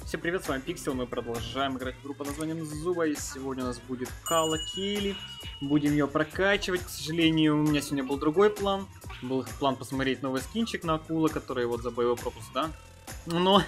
Всем привет, с вами Пиксел, мы продолжаем играть в игру под названием Зуба, и сегодня у нас будет Кала Кейли, будем ее прокачивать. К сожалению, у меня сегодня был другой план, был план посмотреть новый скинчик на акула, который вот за боевой пропуск, да, но,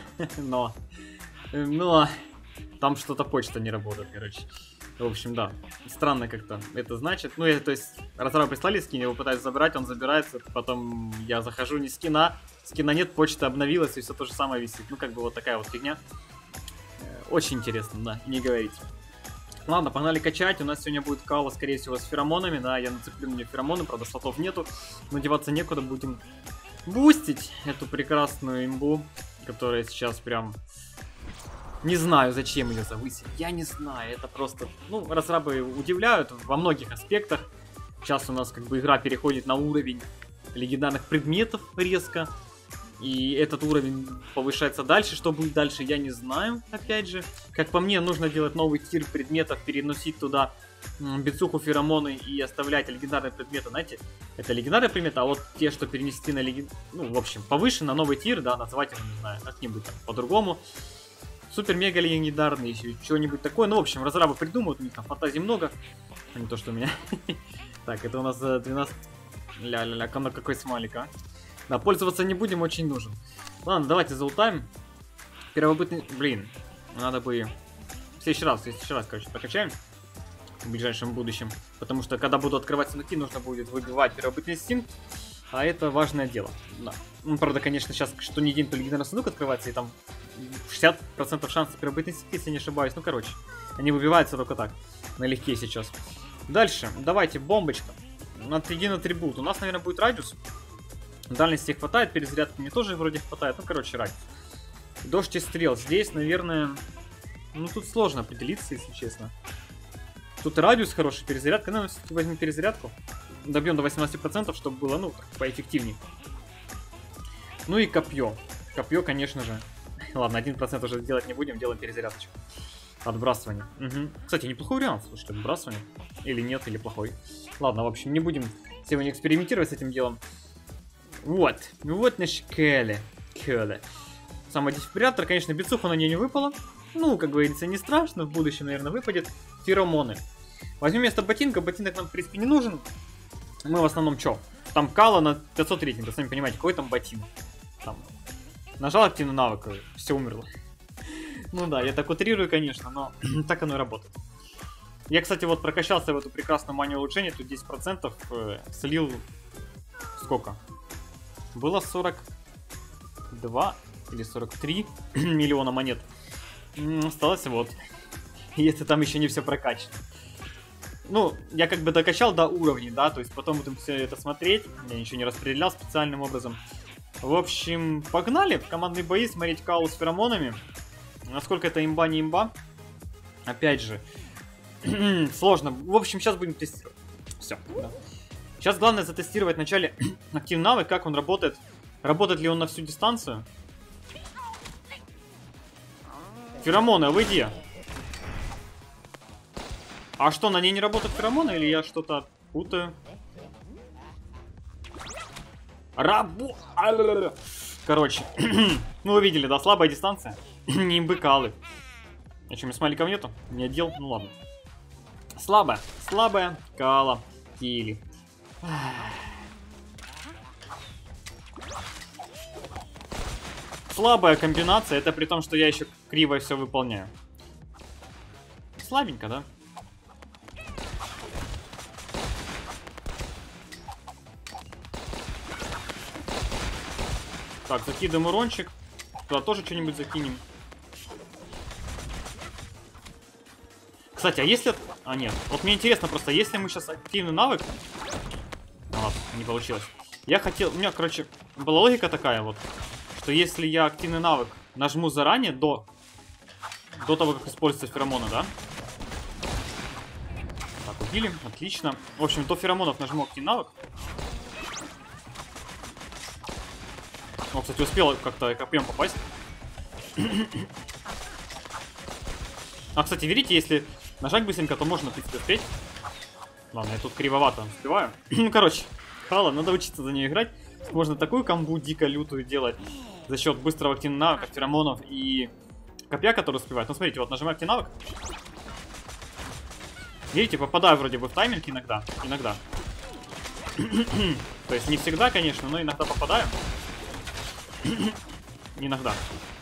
там что-то почта не работает, короче. В общем, да, странно как-то это значит. Ну, то есть, разрабы прислали скин, я его пытаюсь забрать, он забирается, потом я захожу, не скина нет, почта обновилась, и все то же самое висит. Ну, как бы вот такая вот фигня. Очень интересно, да, не говорите. Ладно, погнали качать, у нас сегодня будет Кала, скорее всего, с феромонами, да, я нацеплю мне феромоны, правда, слотов нету, но деваться некуда, будем бустить эту прекрасную имбу, которая сейчас прям... Не знаю, зачем ее завысить, я не знаю, это просто, ну, разрабы удивляют во многих аспектах. Сейчас у нас как бы игра переходит на уровень легендарных предметов резко, и этот уровень повышается дальше. Что будет дальше, я не знаю, опять же. Как по мне, нужно делать новый тир предметов, переносить туда бицуху, феромоны и оставлять легендарные предметы, знаете, это легендарные предметы, а вот те, что перенести на ну, в общем, повыше, на новый тир, да, называть его, не знаю, как-нибудь там по-другому. Супер-мега легендарный, еще что-нибудь такое. Ну, в общем, разрабы придумают, у них там фантазий много. А не то, что у меня. Так, это у нас 12... Ля-ля-ля, какой смайлик, а? Да, пользоваться не будем, очень нужен. Ладно, давайте залутаем. Первобытный... Блин, надо бы... В следующий раз, короче, прокачаем. В ближайшем будущем. Потому что, когда буду открывать сундуки, нужно будет выбивать первобытный инстинкт. А это важное дело, да. Ну, правда, конечно, сейчас что ни день, то легендарный сундук открывается, и там 60% шансов первобытный инстинкт, если не ошибаюсь. Ну, короче, они выбиваются только так, налегке сейчас. Дальше, давайте, бомбочка. Один атрибут. У нас, наверное, будет радиус. Дальности хватает, перезарядки мне тоже вроде хватает. Ну, короче, радиус. Дождь и стрел. Здесь, наверное... Ну, тут сложно определиться, если честно. Тут радиус хороший, перезарядка. Ну, возьмем перезарядку. Добьем до 18%, чтобы было, ну, поэффективнее. Ну и копье. Копье, конечно же. Ладно, 1% уже делать не будем, делаем перезарядочку. Отбрасывание. Угу. Кстати, неплохой вариант, слушайте, отбрасывание. Или нет, или плохой. Ладно, в общем, не будем сегодня экспериментировать с этим делом. Вот. Вот наш Келли. Самодефибриллятор, конечно, бицуха на ней не выпала. Ну, как говорится, не страшно. В будущем, наверное, выпадет. Феромоны. Возьмем вместо ботинка. Ботинок нам, в принципе, не нужен. Мы в основном что? Там Кала на 500 рейтинга, сами понимаете, какой там ботинок. Там. Нажал активный навык, все умерло. Ну да, я так утрирую, конечно, но так оно и работает. Я, кстати, вот прокачался в эту прекрасную манию улучшения, тут 10% слил... Сколько? Было 42 или 43 миллиона монет. Осталось вот. И это там еще не все прокачано. Ну, я как бы докачал до уровней, да, то есть потом будем все это смотреть. Я ничего не распределял специальным образом. В общем, погнали в командные бои смотреть Калу с феромонами. Насколько это имба, не имба. Опять же, сложно. В общем, сейчас будем тестировать. Все. Да. Сейчас главное затестировать вначале активный навык, как он работает. Работает ли он на всю дистанцию. Феромоны, а вы где? А что, на ней не работают феромоны, или я что-то путаю? Короче, ну вы видели, да, слабая дистанция. Не имбы Калы. А что, смайликов нету? Не отдел? Ну ладно. Слабая Кала Кейли. Слабая комбинация, это при том, что я еще криво все выполняю. Слабенько, да? Так, закидываем урончик. Туда тоже что-нибудь закинем. Кстати, а если... А, нет. Вот мне интересно просто, если мы сейчас активный навык... Ну ладно, не получилось. Я хотел... У меня, короче, была логика такая вот, что если я активный навык нажму заранее, до того, как используется феромоны, да? Так, убили. Отлично. В общем, до феромонов нажму активный навык. О, кстати, успел как-то копьем попасть. А, кстати, видите, если нажать быстренько, то можно, в принципе, успеть. Ладно, я тут кривовато успеваю. Ну, короче, Кала, надо учиться за нее играть. Можно такую камбу дико лютую делать за счет быстрого активного навыка, феромонов и копья, которые успевают. Ну, смотрите, вот нажимаете навык. Видите, попадаю вроде бы в тайминг иногда. Иногда. То есть не всегда, конечно, но иногда попадаю. Иногда.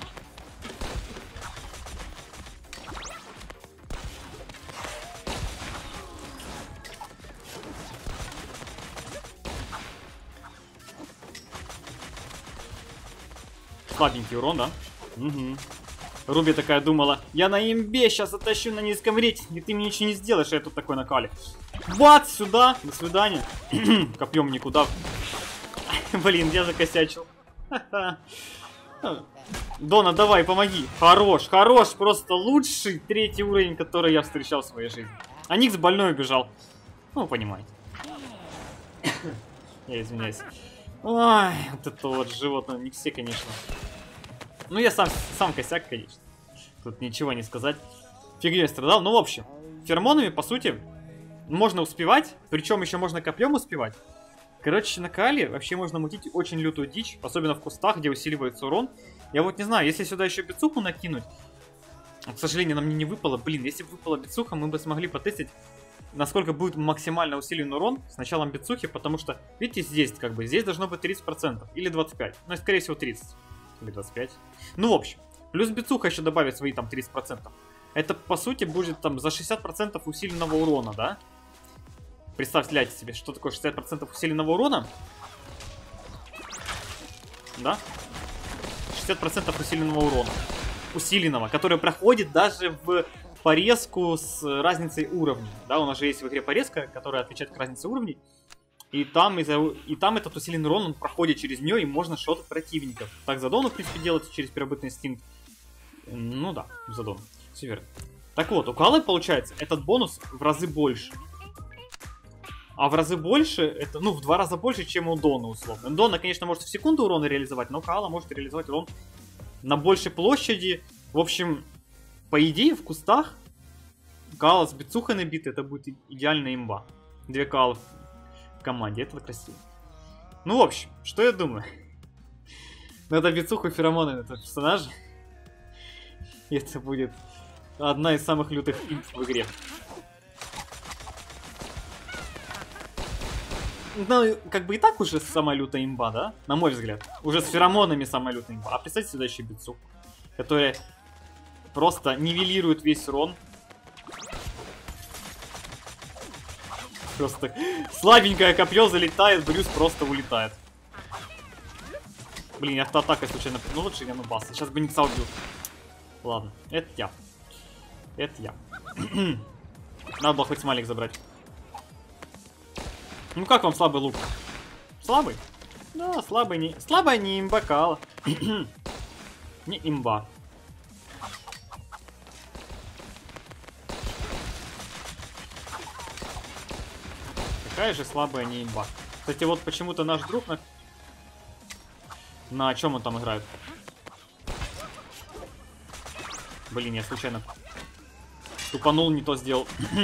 Слабенький урон, да? Угу. Руби такая думала, я на имбе сейчас оттащу на низком рейтинге, ты мне ничего не сделаешь, а я тут такой на кале. Бац, сюда, до свидания. Копьем никуда. Блин, я закосячил. Дона, давай, помоги. Хорош, хорош, просто лучший третий уровень, который я встречал в своей жизни. А Никс больной убежал. Ну, понимаете. Я извиняюсь. Ой, вот это вот животное, Никсе, конечно. Ну, я сам косяк, конечно. Тут ничего не сказать. Фигней страдал. Ну, в общем, феромонами, по сути, можно успевать. Причем еще можно копьем успевать. Короче, на Кали вообще можно мутить очень лютую дичь. Особенно в кустах, где усиливается урон. Я вот не знаю, если сюда еще бицуху накинуть. К сожалению, нам не выпало. Блин, если бы выпала бицуха, мы бы смогли потестить, насколько будет максимально усилен урон с началом бицухи. Потому что, видите, здесь как бы, здесь должно быть 30%. Или 25%. Ну, скорее всего, 30%. Или 25%. Ну, в общем. Плюс бицуха еще добавит свои там 30%. Это, по сути, будет там за 60% усиленного урона, да? Представьте себе, что такое 60% усиленного урона. Да? 60% усиленного урона. Усиленного, который проходит даже в порезку с разницей уровней. Да, у нас же есть в игре порезка, которая отвечает к разнице уровней. И там этот усиленный урон, он проходит через нее, и можно шотать противников. Так Задону, в принципе, делается через первобытный инстинкт. Ну да, Задон. Все верно. Так вот, у Калы, получается, этот бонус в разы больше. А в разы больше, это, ну, в 2 раза больше, чем у Дона, условно. Дона, конечно, может в секунду урона реализовать, но Кала может реализовать урон на большей площади. В общем, по идее, в кустах Кала с бицухой набита, это будет идеальная имба. 2 Калы в команде, это красиво. Ну, в общем, что я думаю? Надо бицуху и феромоны этого персонажа. И это будет одна из самых лютых имб в игре. Ну, как бы и так уже самая лютая имба, да? На мой взгляд. Уже с феромонами самая лютая имба. А представьте сюда еще бицуху, которая просто нивелирует весь урон. Просто слабенькое копье залетает, Брюс просто улетает. Блин, я автоатакой случайно... Ну лучше я нубался. Сейчас бы Никса убил. Ладно, это я. Это я. Надо было хоть смайлик забрать. Ну как вам слабый лук? Слабый? Да, слабый не... Слабая не имба Кала. Не имба. Какая же слабая не имба. Кстати, вот почему-то наш друг на чем он там играет? Блин, я случайно тупанул, не то сделал.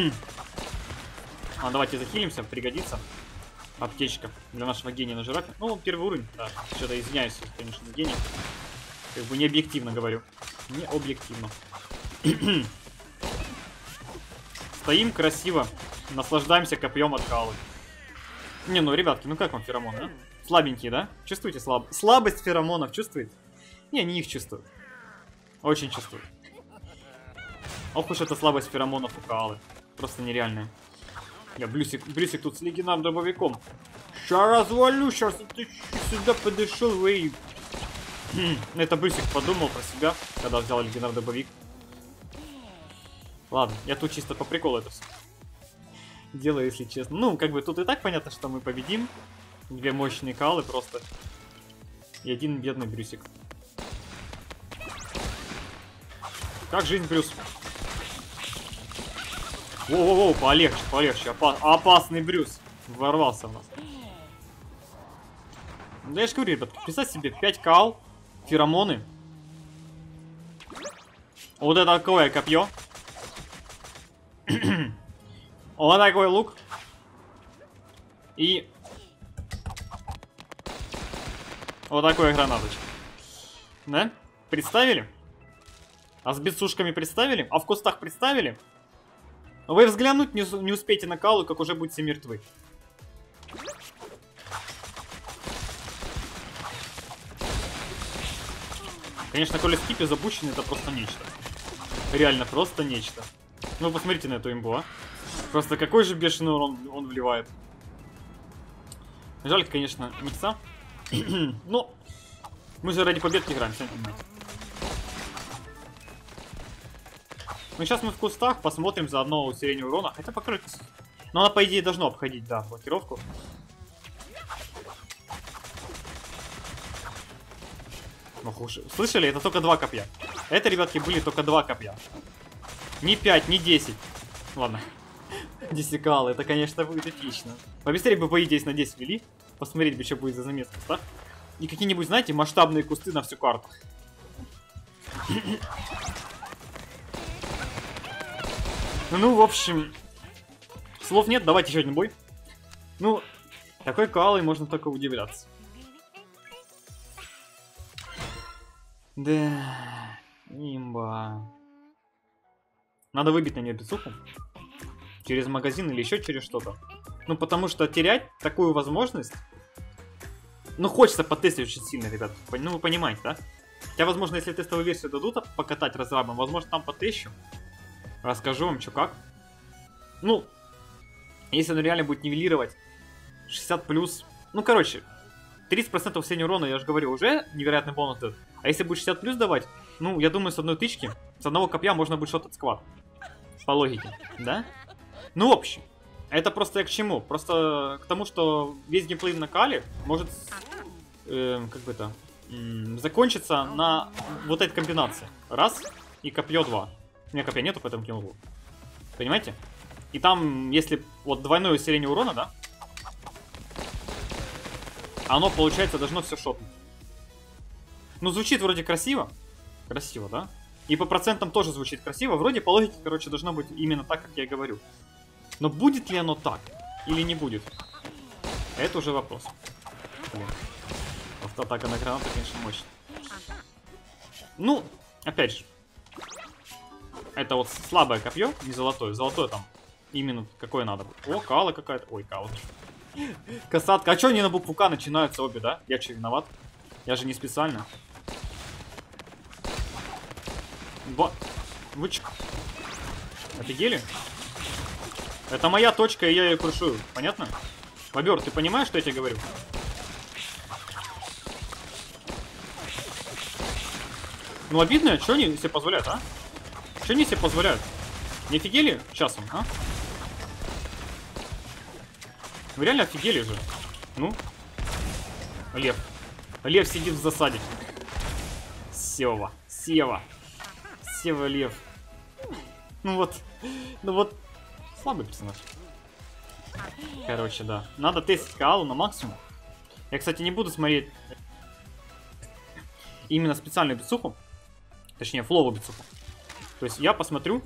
А, давайте захилимся, пригодится. Аптечка для нашего гения на жирафе. Ну, первый уровень, да. Что-то извиняюсь, конечно, гений. Как бы не объективно говорю. Не объективно. Стоим красиво. Наслаждаемся копьем от Калы. Не, ну, ребятки, ну как вам феромоны, да? Слабенькие, да? Чувствуете слабость феромонов, чувствуете? Не, они их чувствуют. Очень чувствуют. Ох уж это слабость феромонов у Калы. Просто нереальная. Я Брюсик тут с легендарным дробовиком. Ща развалю, сейчас ты сюда подошел, эй. Это Брюсик подумал про себя, когда взял легендарный дробовик. Ладно, я тут чисто по приколу это все делаю, если честно. Ну, как бы тут и так понятно, что мы победим. 2 мощные Калы просто. И 1 бедный Брюсик. Как жизнь, Брюс? Воу-воу-воу, полегче, полегче. Опасный Брюс ворвался у нас. Да я же говорю, ребят, представьте себе 5 Кал, феромоны. Вот это такое копье. Вот такой лук. И вот такой гранаточка. Да? Представили? А с бицушками представили? А в кустах представили? Вы взглянуть не успеете на Калу, как уже будете мертвы. Конечно, коли скипи запущены, это просто нечто. Реально просто нечто. Ну, посмотрите на эту имбу, а. Просто какой же бешеный урон он вливает. Жаль, конечно, микса. Но мы же ради победки играем, сами понимаете. Ну, сейчас мы в кустах посмотрим заодно усиление урона. Хотя покрыть. Но она, по идее, должна обходить, да, блокировку. Ох уж. Слышали? Это только 2 копья. Это, ребятки, были только 2 копья. Не 5, не 10. Ладно. Десекалы, это, конечно, будет эпично. Побыстрее бы, по идее, на 10 ввели. Посмотреть бы, что будет за замес в кустах. И какие-нибудь, знаете, масштабные кусты на всю карту. Ну, в общем, слов нет, давайте еще один бой. Ну, такой Калой можно только удивляться. Да, имба. Надо выбить на нее бицуху. Через магазин или еще через что-то. Ну, потому что терять такую возможность... Ну, хочется потестить очень сильно, ребят. Ну, вы понимаете, да? Хотя, возможно, если тестовую версию дадут покатать разрабом, возможно, там потещу. Расскажу вам, что как. Ну, если он реально будет нивелировать 60+. Ну, короче, 30% усиления урона, я же говорю, уже невероятный бонус дает. А если будет 60+ давать, ну, я думаю, с одной тычки, с одного копья можно будет что-то сквад. По логике, да? Ну, в общем, это просто я к чему? Просто к тому, что весь геймплей на Кале может, как бы это, закончиться на вот этой комбинации. Раз, и копье 2. У меня копья нету, поэтому кинул. Понимаете? И там, если вот двойное усиление урона, да? Оно, получается, должно все шотнуть. Ну, звучит вроде красиво. Красиво, да? И по процентам тоже звучит красиво. Вроде по логике, короче, должно быть именно так, как я и говорю. Но будет ли оно так? Или не будет? Это уже вопрос. Блин. Автоатака на гранату, конечно, мощная. Ну, опять же. Это вот слабое копье, не золотое. Золотое там именно какое надо. О, Кала какая-то. Ой, Кала. Касатка. А чё они на букву К начинаются обе, да? Я че виноват? Я же не специально. Вы чё? Офигели? Это моя точка, и я ее крушую. Понятно? Бобер, ты понимаешь, что я тебе говорю? Ну, обидно, что они себе позволяют, а? Что они себе позволяют? Не офигели часом, а? Вы реально офигели же. Ну? Лев. Лев сидит в засаде. Сева. Сева. Сева Лев. Ну вот. Ну вот. Слабый персонаж. Короче, да. Надо тестить Каалу на максимум. Я, кстати, не буду смотреть именно специальную бицуху. Точнее, фловую бицуху. То есть я посмотрю.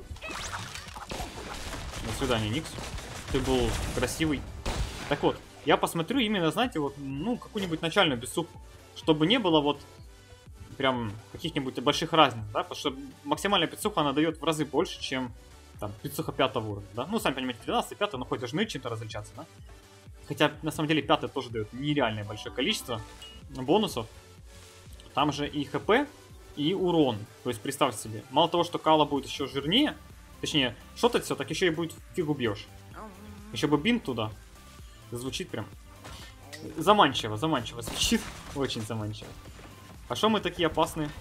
До свидания, Никс. Ты был красивый. Так вот, я посмотрю именно, знаете, вот, ну, какую-нибудь начальную бицуху. Чтобы не было вот прям каких-нибудь больших разниц, да? Потому что максимальная бицуха, она дает в разы больше, чем там бицуха 5-го уровня, да? Ну, сами понимаете, 13-5, но хоть должны чем-то различаться, да? Хотя, на самом деле, 5 тоже дает нереальное большое количество бонусов. Там же и ХП, и урон. То есть, представьте себе, мало того, что Кала будет еще жирнее, точнее, шотать все, так еще и будет фигу бьешь. Еще бы бинт туда. Звучит прям заманчиво, заманчиво звучит. Очень заманчиво. А что мы такие опасные?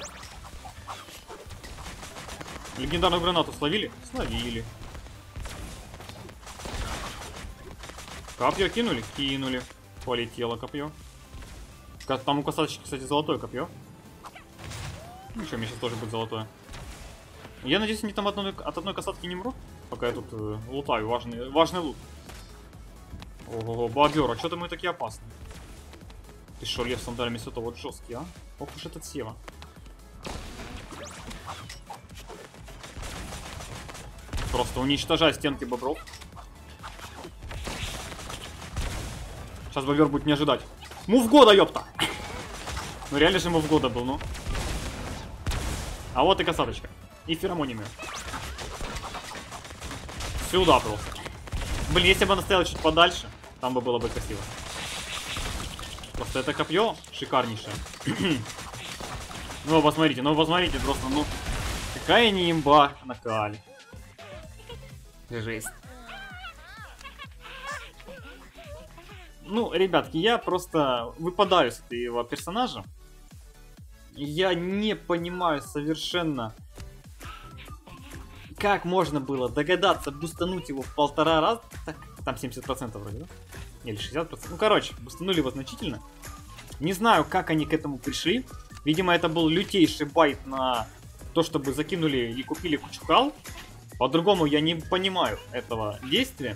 Легендарную гранату словили? Словили. Копье кинули? Кинули. Полетело копье. Там у касаточки, кстати, золотое копье. Ну что, мне сейчас тоже будет золотое. Я надеюсь, они там от одной касатки не мрут, пока я тут лутаю важный лут. Ого, бобер, а что-то мы такие опасные. Ты шо, Лев с сандалями все-то вот жесткий, а? Ох уж этот Сева. Просто уничтожай стенки бобров. Сейчас бобер будет не ожидать. Мув года, ёпта! Ну реально же мув года был, ну. А вот и касаточка. И феромониями. Сюда просто. Блин, если бы она стояла чуть подальше, там бы было бы красиво. Просто это копье шикарнейшее. Ну, посмотрите, просто, ну... Какая не имба на Каале. Жесть. Ну, ребятки, я просто выпадаю с этого персонажа. Я не понимаю совершенно, как можно было догадаться бустануть его в 1,5 раза. Так, там 70% вроде, да? Или 60%. Ну, короче, бустанули его значительно. Не знаю, как они к этому пришли. Видимо, это был лютейший байт на то, чтобы закинули и купили кучу кал. По-другому я не понимаю этого действия.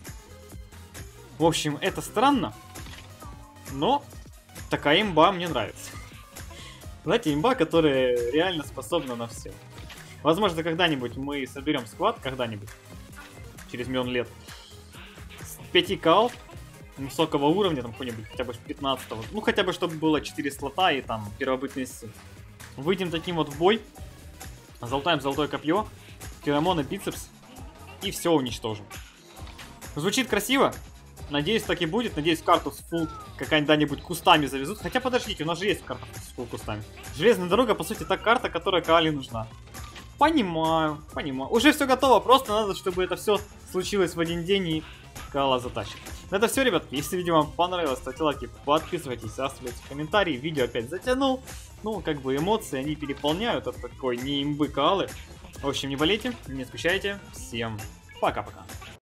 В общем, это странно. Но такая имба мне нравится. Знаете, имба, которая реально способна на все. Возможно, когда-нибудь мы соберем склад, когда-нибудь, через миллион лет, с 5 кал, высокого уровня, там какой-нибудь хотя бы 15-го. Ну, хотя бы, чтобы было 4 слота и там первобытные силы. Выйдем таким вот в бой, залутаем золотое копье, феромоны, бицепс, и все уничтожим. Звучит красиво. Надеюсь, так и будет. Надеюсь, карту с фулл когда-нибудь кустами завезут. Хотя, подождите, у нас же есть карта с фулл кустами. Железная дорога, по сути, та карта, которая Каале нужна. Понимаю, понимаю. Уже все готово, просто надо, чтобы это все случилось в один день и Каала затащит. На это все, ребят. Если видео вам понравилось, ставьте лайки, подписывайтесь, оставляйте комментарии. Видео опять затянул. Ну, как бы эмоции, они переполняют от такой не имбы Каалы. В общем, не болейте, не скучайте. Всем пока-пока.